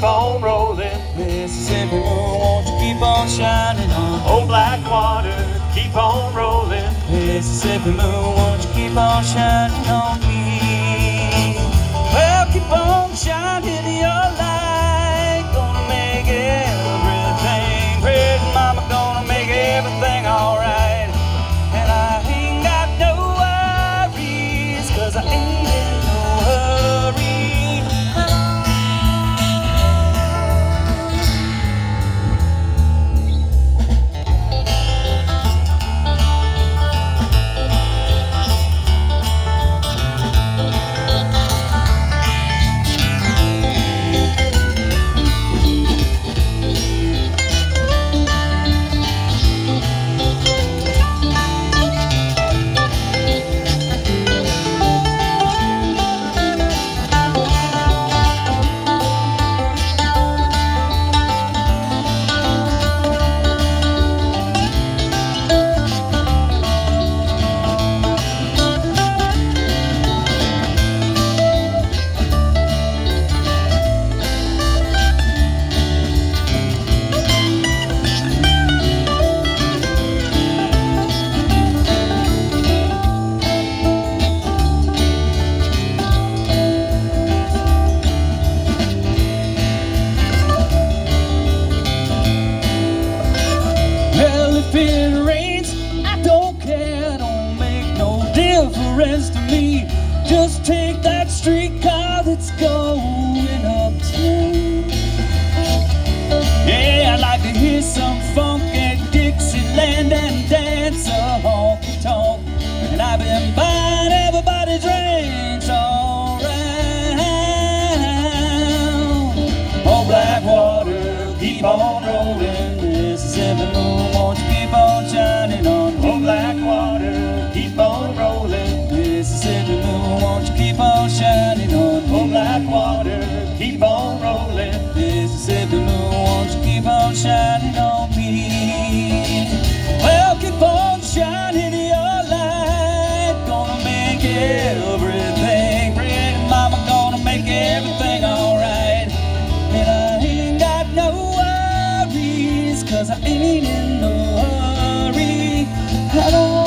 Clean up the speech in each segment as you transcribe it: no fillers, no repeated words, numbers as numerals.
keep on rolling. Mississippi moon, won't you keep on shining on? Oh, black water, keep on rolling. Mississippi moon, won't you keep on shining on me? Well, keep on shining your light, gonna make everything great. Mama gonna make everything alright. And I ain't got no worries, 'cause I ain't in no hurry. If it rains, I don't care, don't make no difference to me. Just take that streetcar that's going uptown. Yeah, I'd like to hear some funky Dixieland and dance a honky-tonk. And I've been buying everybody drinks all round. Oh, black water, keep on rolling. Mississippi moon, won't you keep on shining on? Oh, black water, keep on rolling. Mississippi moon, won't you keep on shining on? Oh, black water, keep on rolling. Mississippi moon, won't you keep on shining on me? Well, keep on shining your light, gonna make everything great. Mama gonna make everything alright. And I ain't got no worries, 'cause I ain't in no hurry at all.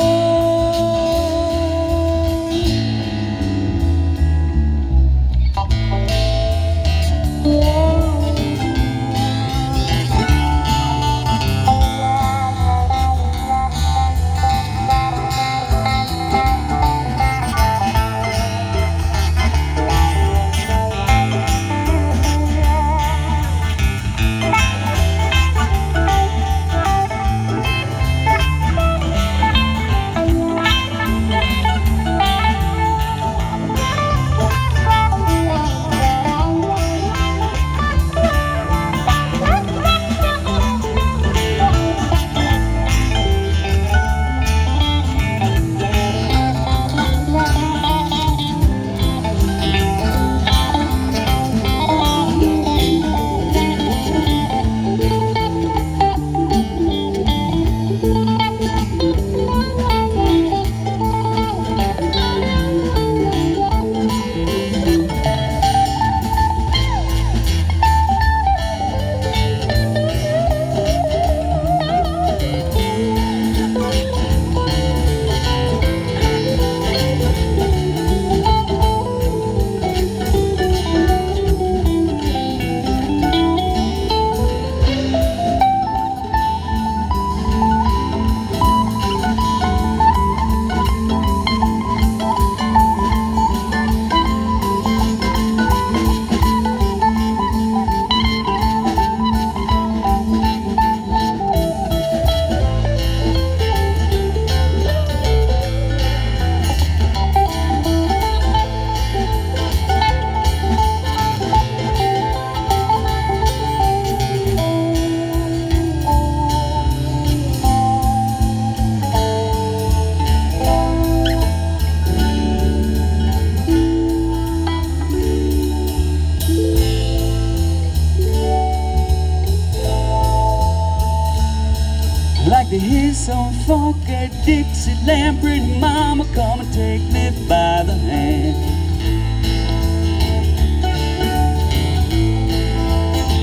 Like to hear some funky Dixieland. Pretty mama, come and take me by the hand.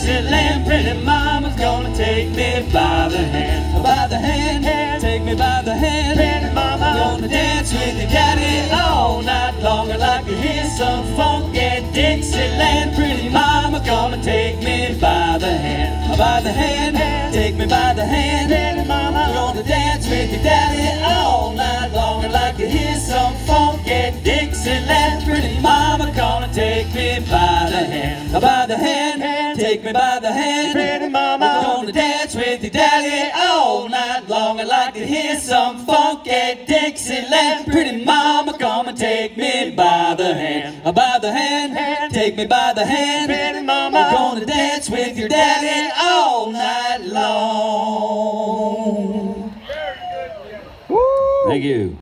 Dixieland. Pretty mama's gonna take me by the hand. By the hand, take me by the hand. Pretty mama, Gonna dance with your daddy all night long. I'd like to hear some funky Dixieland. Pretty mama, gonna take me by the hand. By the hand, take me by the hand. pretty mama, Gonna dance with your daddy all night long. I'd like to hear some funky Dixieland. Pretty mama, gonna take me by the hand. By the hand, take me by the hand. pretty mama, Gonna dance with your daddy all night long. I'd like to hear some funky Dixieland. Pretty mama, come and take me by the hand. By the hand, take me by the hand. pretty mama, Gonna dance with your daddy all night long. Thank you.